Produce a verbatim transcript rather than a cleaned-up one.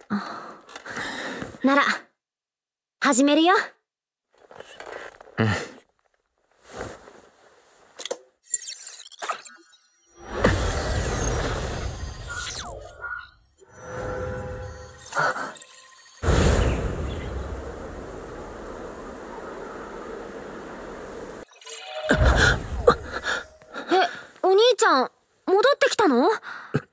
なら始めるよ。 うん。 え、お兄ちゃん戻ってきたの？